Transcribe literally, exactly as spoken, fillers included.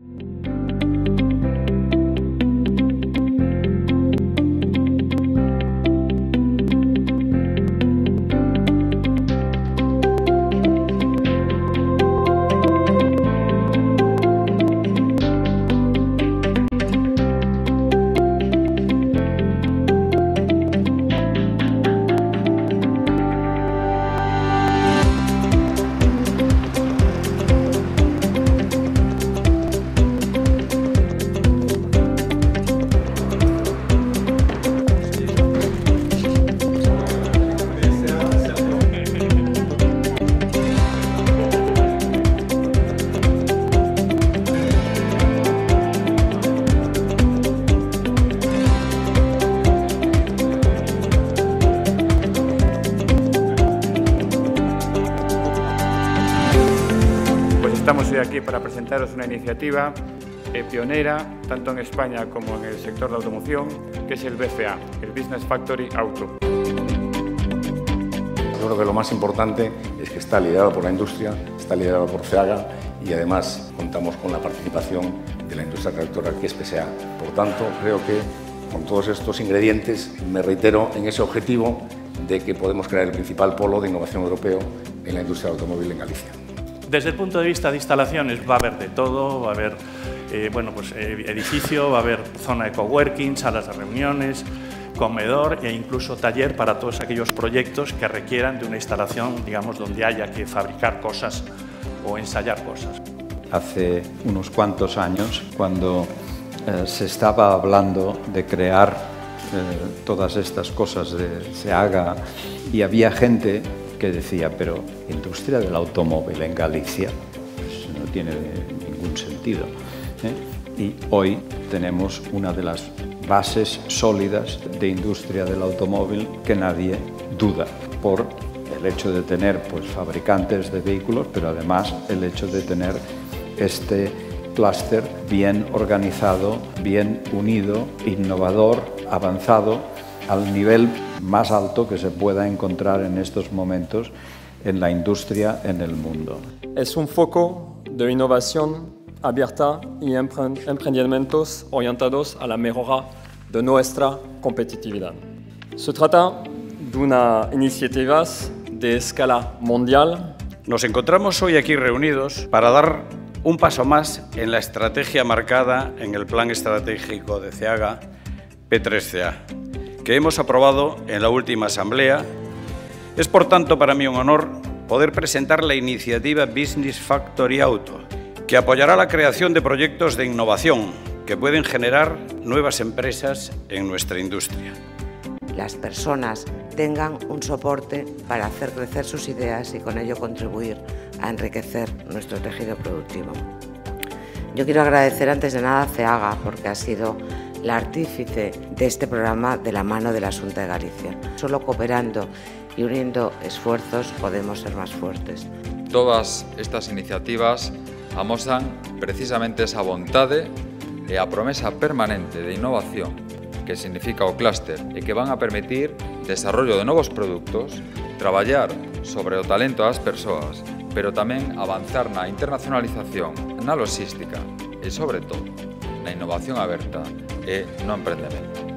Estamos hoy aquí para presentaros una iniciativa eh, pionera, tanto en España como en el sector de automoción, que es el B F A, el Business Factory Auto. Yo creo que lo más importante es que está liderado por la industria, está liderado por FEAGA y además contamos con la participación de la industria tractora, que es P S A. Por tanto, creo que con todos estos ingredientes me reitero en ese objetivo de que podemos crear el principal polo de innovación europeo en la industria del automóvil en Galicia. Desde el punto de vista de instalaciones va a haber de todo, va a haber eh, bueno, pues, eh, edificio, va a haber zona de coworking, salas de reuniones, comedor e incluso taller para todos aquellos proyectos que requieran de una instalación, digamos, donde haya que fabricar cosas o ensayar cosas. Hace unos cuantos años, cuando eh, se estaba hablando de crear eh, todas estas cosas de SEAGA, y había gente que decía, pero industria del automóvil en Galicia, pues no tiene ningún sentido, ¿eh? Y hoy tenemos una de las bases sólidas de industria del automóvil que nadie duda, por el hecho de tener pues, fabricantes de vehículos, pero además el hecho de tener este clúster bien organizado, bien unido, innovador, avanzado, al nivel más alto que se pueda encontrar en estos momentos en la industria en el mundo. Es un foco de innovación abierta y emprendimientos orientados a la mejora de nuestra competitividad. Se trata de una iniciativa de escala mundial. Nos encontramos hoy aquí reunidos para dar un paso más en la estrategia marcada en el Plan Estratégico de SEAGA P tres C A, que hemos aprobado en la última asamblea. Es por tanto para mí un honor poder presentar la iniciativa Business Factory Auto, que apoyará la creación de proyectos de innovación que pueden generar nuevas empresas en nuestra industria. Las personas tengan un soporte para hacer crecer sus ideas y con ello contribuir a enriquecer nuestro tejido productivo. Yo quiero agradecer antes de nada a SEAGA porque ha sido la artífice de este programa de la mano de la Xunta de Galicia. Solo cooperando y uniendo esfuerzos podemos ser más fuertes. Todas estas iniciativas amosan precisamente esa vontade e a promesa permanente de innovación que significa o clúster e que van a permitir desarrollo de novos produtos, traballar sobre o talento das persoas, pero tamén avanzar na internacionalización, na logística e, sobre todo, na innovación aberta e no emprendemento.